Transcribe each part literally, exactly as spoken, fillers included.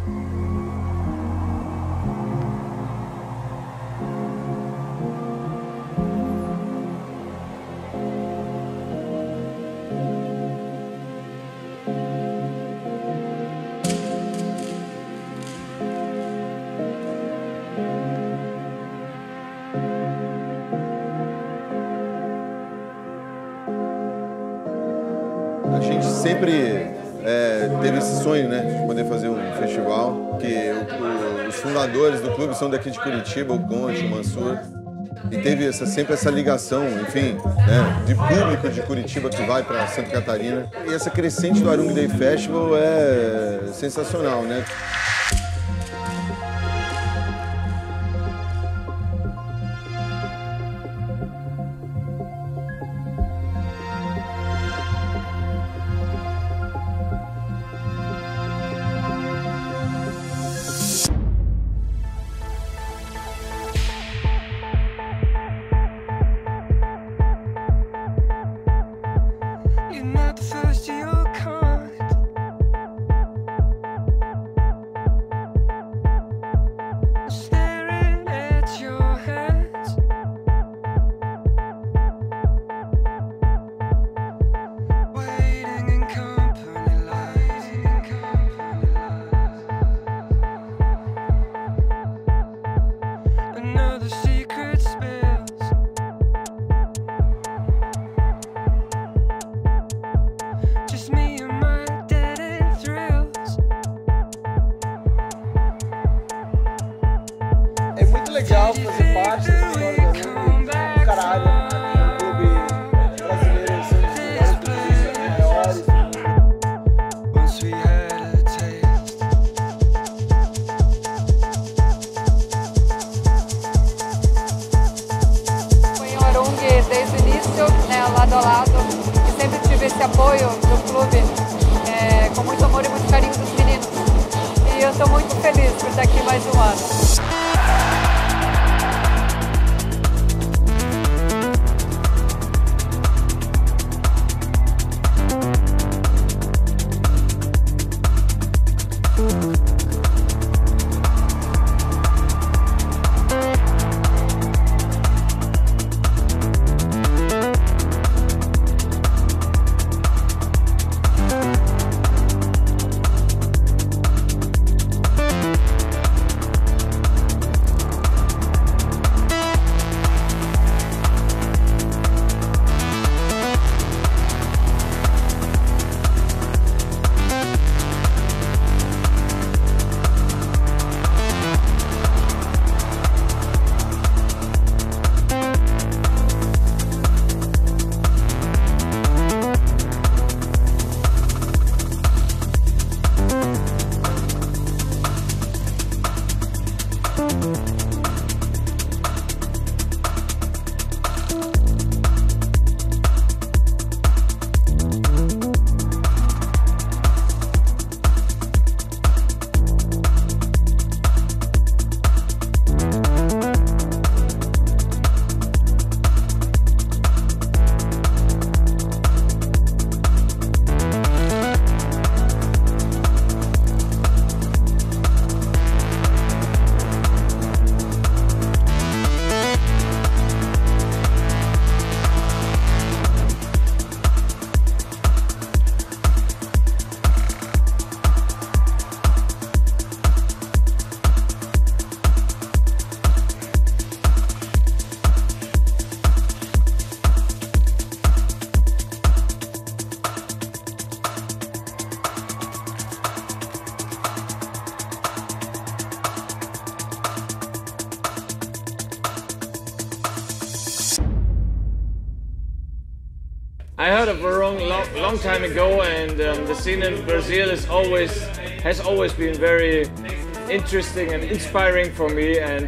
A gente sempre é, teve esse sonho, né, de poder fazer um festival, que o, o, os fundadores do clube são daqui de Curitiba, o Conte, o Mansur, e teve essa, sempre essa ligação, enfim, né, de público de Curitiba que vai para Santa Catarina. E essa crescente do Arung Day Festival é sensacional, né? Legal fazer parte dessa história da Arung do caralho, um clube brasileiro sendo um dos maiores. Fui em Arung desde o início, né, lado a lado, e sempre tive esse apoio do clube, é, com muito amor e muito carinho dos meninos. E eu estou muito feliz por estar aqui mais um ano. I heard of Varong long, long time ago, and um, the scene in Brazil is always has always been very interesting and inspiring for me. And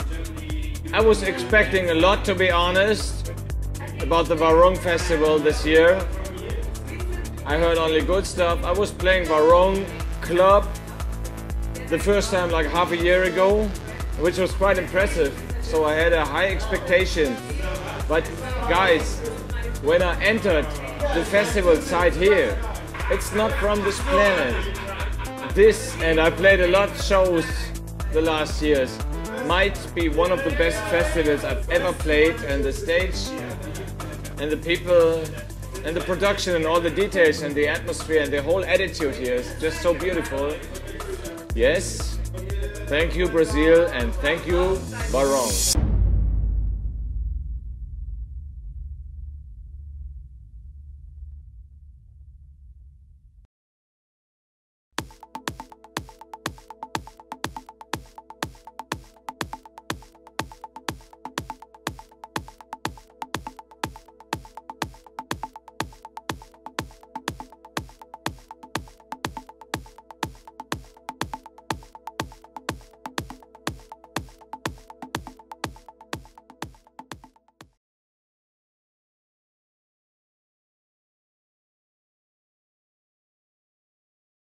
I was expecting a lot, to be honest, about the Varong Festival this year. I heard only good stuff. I was playing Varong Club the first time like half a year ago, which was quite impressive. So I had a high expectation. But guys, when I entered the festival site here, it's not from this planet. this, and I played a lot of shows the last years, might be one of the best festivals I've ever played, and the stage and the people and the production and all the details and the atmosphere and the whole attitude here is just so beautiful. Yes, thank you Brazil, and thank you Barão.